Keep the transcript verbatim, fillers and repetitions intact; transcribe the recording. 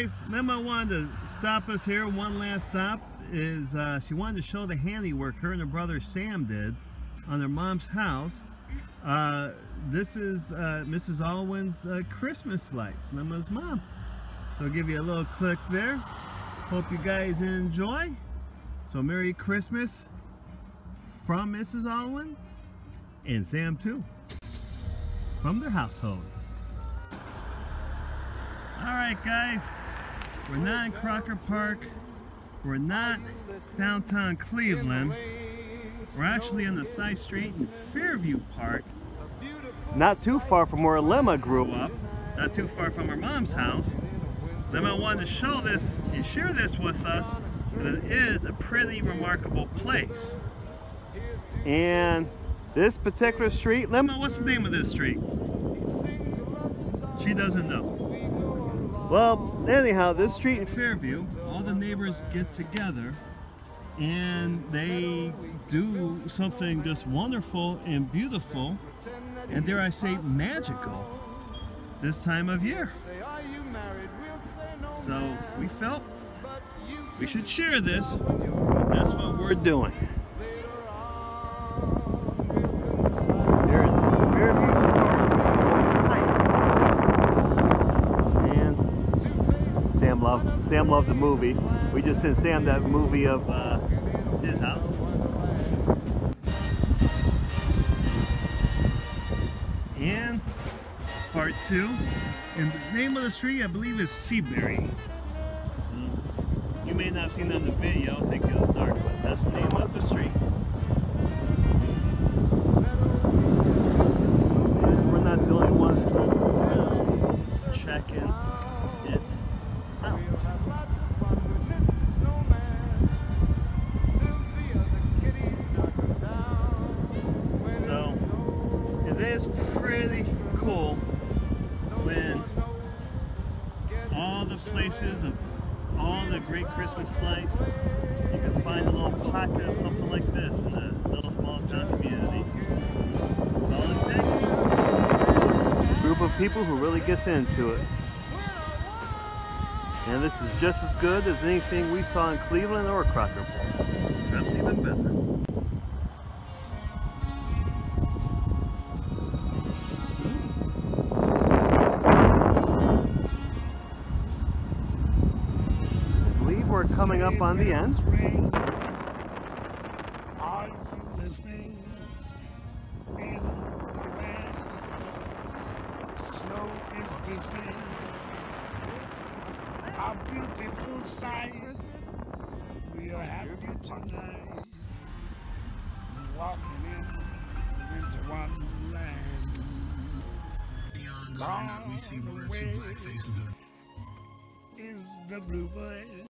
guys, Lemma wanted to stop us here. One last stop is uh, she wanted to show the handiwork her and her brother Sam did on their mom's house. Uh, this is uh, Missus Alwyn's uh, Christmas lights, Lemma's mom. So I'll give you a little click there. Hope you guys enjoy. So Merry Christmas from Missus Alwyn and Sam too, from their household. Alright guys, we're not in Crocker Park, we're not downtown Cleveland, we're actually on the side street in Fairview Park, not too far from where Lemma grew up, not too far from her mom's house. Lemma wanted to show this and share this with us, that it is a pretty remarkable place. And this particular street, Lemma, what's the name of this street? She doesn't know. Well, anyhow, this street in Fairview, all the neighbors get together and they do something just wonderful and beautiful, and dare I say magical, this time of year. So we felt we should share this. That's what we're doing. Sam loved, Sam loved the movie. We just sent Sam that movie of uh, his house. And part two. And the name of the street, I believe, is Seabury. So, you may not have seen that in the video. I think it was dark, but that's the name of the street. And we're not the only ones driving around, checking it out. So it is pretty cool when all the places of all the great Christmas lights, you can find a little pocket of something like this in a little small town community. That's all it takes. A group of people who really gets into it. And this is just as good as anything we saw in Cleveland or Crocker Park. Perhaps even better. I believe we're coming up on the end. Are you listening? In the rain, snow is glistening. A beautiful sight. We are happy tonight. Walking in winter wonderland. Long we see one or two black faces. Is the bluebird.